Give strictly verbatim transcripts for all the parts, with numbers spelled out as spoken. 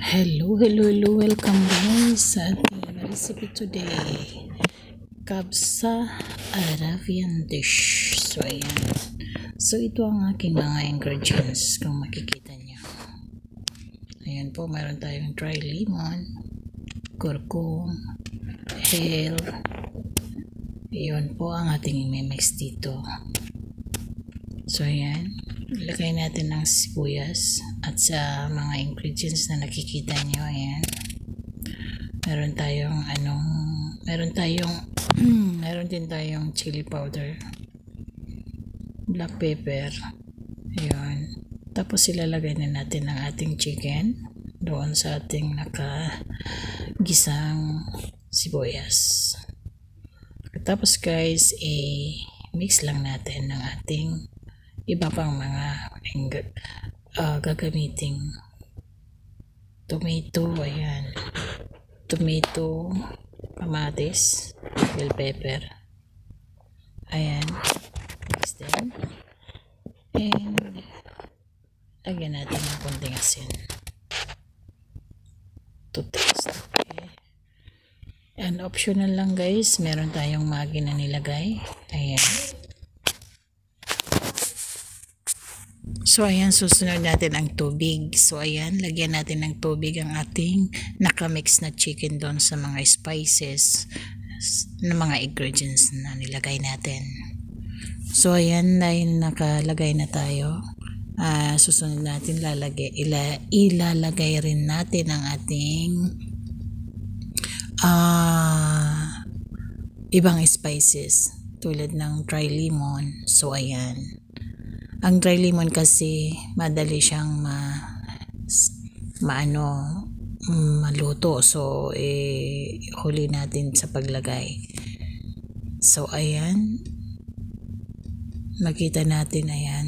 Hello, hello, hello. Welcome guys sa ating recipe today. Kabsa Arabian dish. So, ayan. So, ito ang aking mga ingredients kung makikita nyo. Ayan po, mayroon tayong dry lemon, kurkum, hell. Ayan po ang ating imimix dito. So, ayan. Ilagay natin ng sibuyas at sa mga ingredients na nakikita nyo, ayan. Meron tayong anong, meron tayong, meron din tayong chili powder, black pepper, ayan. Tapos ilalagay na natin ang ating chicken doon sa ating nakagisang sibuyas. Tapos guys, i-mix lang natin ng ating iba pang mga uh, gagamiting tomato, ayan, tomato, kamatis, bell pepper, ayan, mix din, and lagyan natin ng konting asin to taste. Okay, and optional lang guys, meron tayong Maggi na nilagay, ayan. So, ayan, susunod natin ang tubig. So, ayan, lagyan natin ng tubig ang ating nakamix na chicken doon sa mga spices na mga ingredients na nilagay natin. So, ayan, dahil nakalagay na tayo, uh, susunod natin lalagay, ila, ilalagay rin natin ang ating uh, ibang spices tulad ng dry lemon. So, ayan. Ang dry lemon kasi madali siyang ma, maano maluto, so eh, huli natin sa paglagay. So ayan, makita natin, ayan,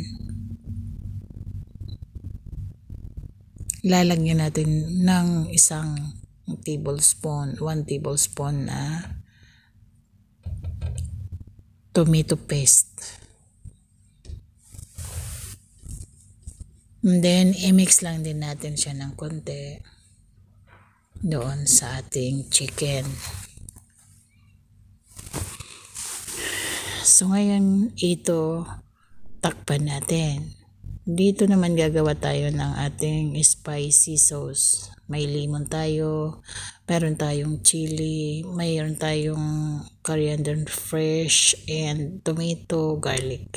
lalagyan natin ng isang tablespoon, one tablespoon na tomato paste. And then, i-mix lang din natin siya ng konti doon sa ating chicken. So, ngayon, ito, takpan natin. Dito naman gagawa tayo ng ating spicy sauce. May lemon tayo, meron tayong chili, mayroon tayong coriander fresh, and tomato, garlic.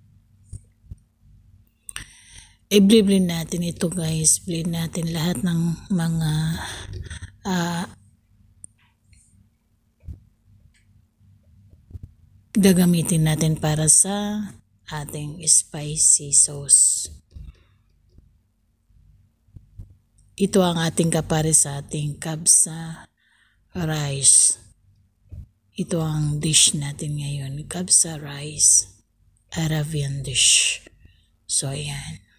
I-blend natin ito guys, blend natin lahat ng mga uh, gagamitin natin para sa ating spicy sauce. Ito ang ating kapare sa ating kabsa rice. Ito ang dish natin ngayon, kabsa rice Arabian dish. So ayan.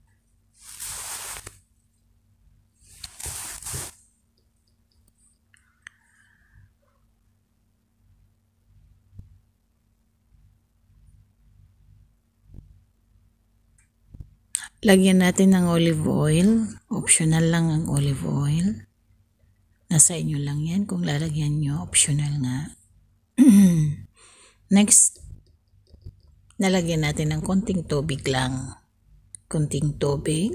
Lagyan natin ng olive oil. Optional lang ang olive oil. Nasa inyo lang yan kung lalagyan nyo. Optional nga. Next, nalagyan natin ng konting tubig lang. Konting tubig.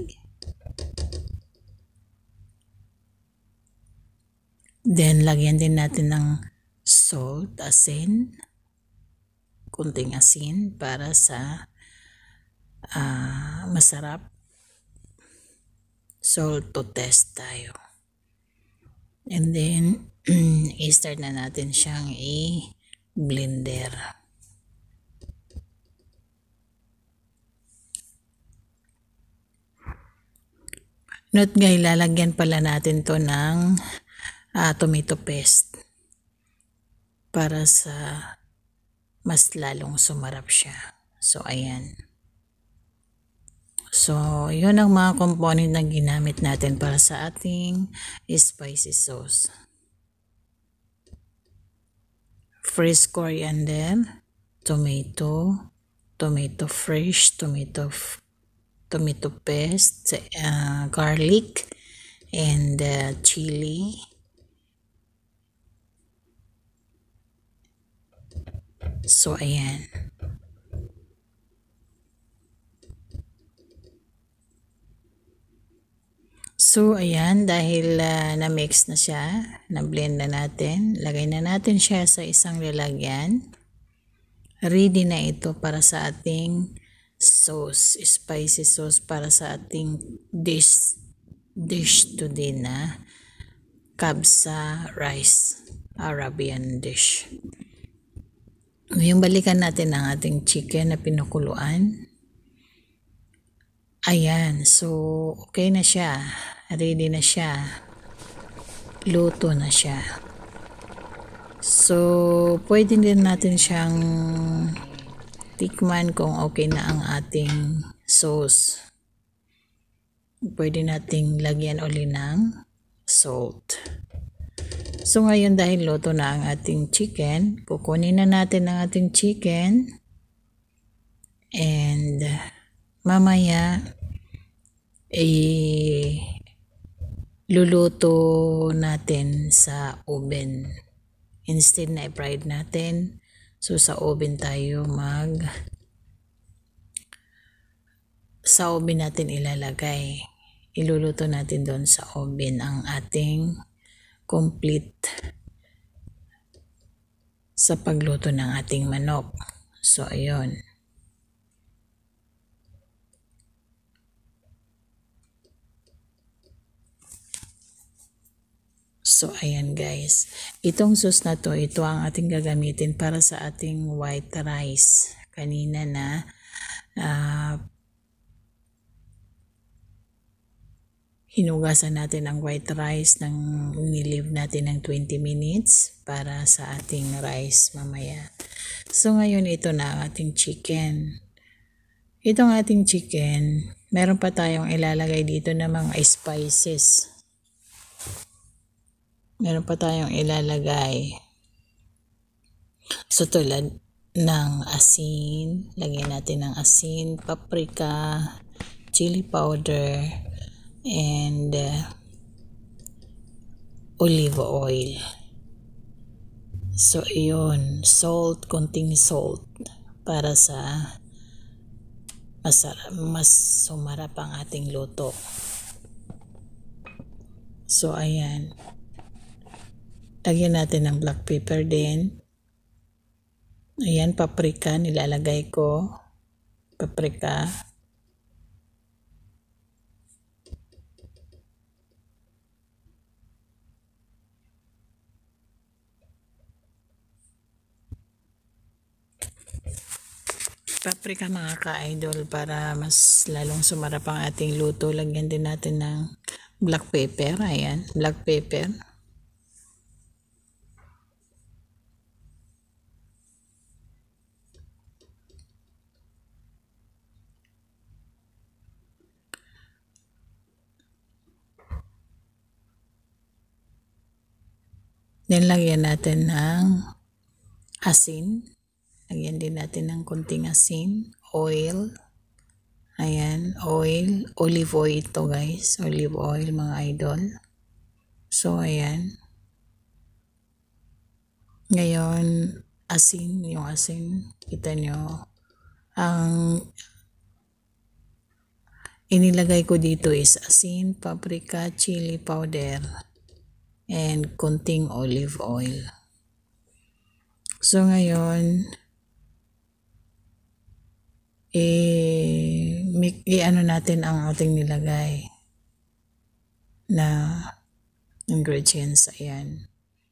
Then, lagyan din natin ng salt, asin. Konting asin para sa Uh, masarap. Salt to test tayo. And then i-start na natin siyang i-blender. Note guys, lalagyan pala natin to ng uh, tomato paste para sa mas lalong sumarap siya. So ayan. So, yun ang mga component na ginamit natin para sa ating spicy sauce. Fresh coriander, tomato, tomato fresh, tomato tomato paste, uh, garlic, and uh, chili. So, ayan. So, ayan, dahil uh, na-mix na siya, na-blend na natin, lagay na natin siya sa isang lalagyan. Ready na ito para sa ating sauce, spicy sauce para sa ating dish, dish today na kabsa rice, Arabian dish. Ngayon, balikan natin ang ating chicken na pinukuluan. Ayan, so okay na siya. Ready na siya. Luto na siya. So, pwede din natin siyang tikman kung okay na ang ating sauce. Pwede nating lagyan uli ng salt. So, ngayon dahil luto na ang ating chicken, kukunin na natin ang ating chicken and mamaya eh, luluto natin sa oven. Instead na i-fried natin, so sa oven tayo mag sa oven natin ilalagay. Iluluto natin doon sa oven ang ating complete sa pagluto ng ating manok. So, ayun. So, ayan guys. Itong sauce na to, ito ang ating gagamitin para sa ating white rice. Kanina na uh, hinugasan natin ang white rice ng nilive natin ng twenty minutes para sa ating rice mamaya. So, ngayon ito na ang ating chicken. Itong ating chicken, meron pa tayong ilalagay dito na mga spices. Meron pa tayong ilalagay. So, tulad ng asin. Lagyan natin ng asin, paprika, chili powder, and uh, olive oil. So, iyon. Salt, konting salt para sa masarap, mas sumarap ang ating luto. So, ayan. Lagyan natin ng black pepper din. Ayan, paprika, nilalagay ko. Paprika. Paprika mga ka-idol para mas lalong sumarap ang ating luto. Lagyan din natin ng black pepper. Ayan, black pepper. Then, lagyan natin ng asin. Lagyan din natin ng konting asin. Oil. Ayan, oil. Olive oil ito guys. Olive oil mga idol. So, ayan. Ngayon, asin. Yung asin. Kita nyo. Ang inilagay ko dito is asin, paprika, chili powder, and konting olive oil. So, ngayon, eh, i-ano natin ang ating nilagay na ingredients. Ayan.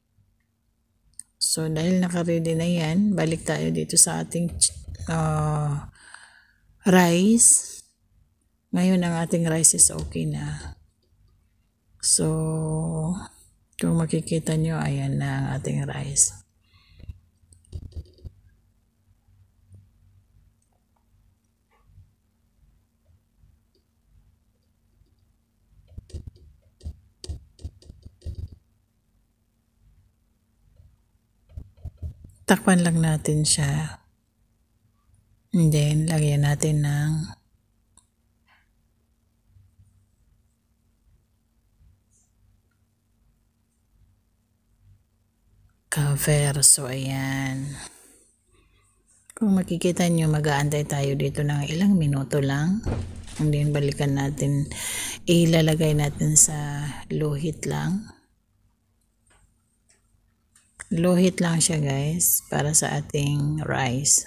So, dahil naka-ready na yan, balik tayo dito sa ating uh, rice. Ngayon, ang ating rice is okay na. So, kung makikita nyo, ayan na ang ating rice. Takpan lang natin siya. And then, lagyan natin ng cover. So ayan, kung makikita nyo, mag-aantay tayo dito ng ilang minuto lang, and then balikan natin, ilalagay natin sa low heat lang. Low heat lang siya guys, para sa ating rice.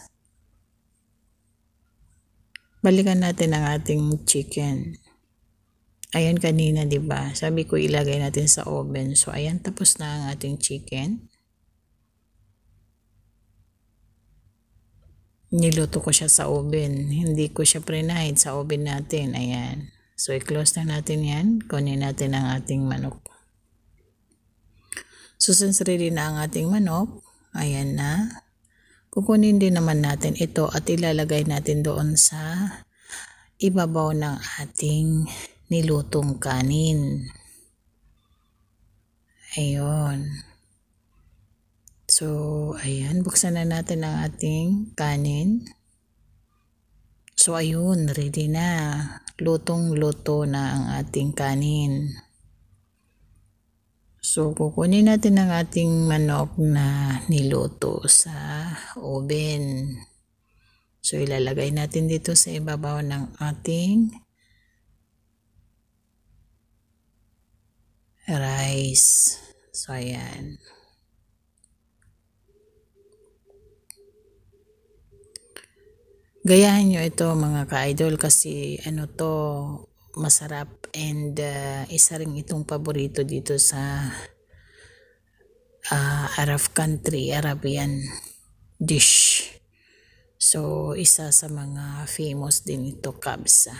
Balikan natin ang ating chicken. Ayan kanina, 'di ba? Sabi ko ilagay natin sa oven. So ayan, tapos na ang ating chicken. Niluto ko siya sa oven. Hindi ko siya preheat sa oven natin. Ayan. So i-close na natin 'yan. Kunin natin ang ating manok. So since ready na ang ating manok, ayan na. Kukunin din naman natin ito at ilalagay natin doon sa ibabaw ng ating nilutong kanin. Ayun. So, ayan, buksan na natin ang ating kanin. So, ayun, ready na. Lutong-luto na ang ating kanin. So, kukunin natin ang ating manok na niluto sa oven. So, ilalagay natin dito sa ibabaw ng ating rice. So, ayan. Gayahin nyo ito mga ka-idol kasi ano to, masarap and uh, isa rin itong paborito dito sa uh, Arab country, Arabian dish. So isa sa mga famous din ito, kabsa.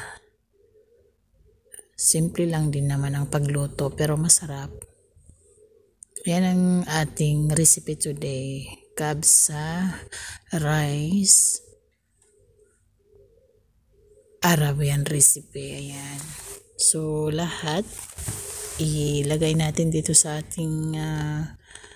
Simple lang din naman ang pagluto pero masarap. Yan ang ating recipe today, kabsa rice Arabian recipe. Ayan. So, lahat ilagay natin dito sa ating uh,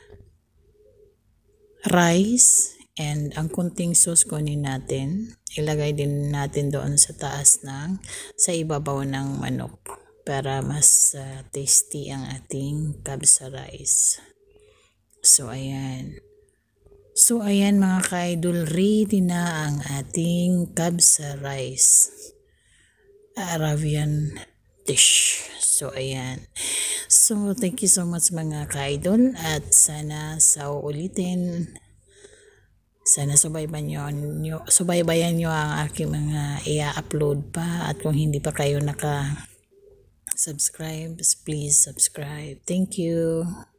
rice, and ang kunting sauce kunin natin. Ilagay din natin doon sa taas ng, sa ibabaw ng manok para mas uh, tasty ang ating kabsa rice. So, ayan. So, ayan mga ka-idol, ready na ang ating kabsa rice Arabian dish. So, ayan. So, thank you so much mga ka-idol at sana sa uulitin, sana subaybayan nyo, subaybayan nyo ang aking mga i-upload pa, at kung hindi pa kayo naka-subscribe, please subscribe. Thank you.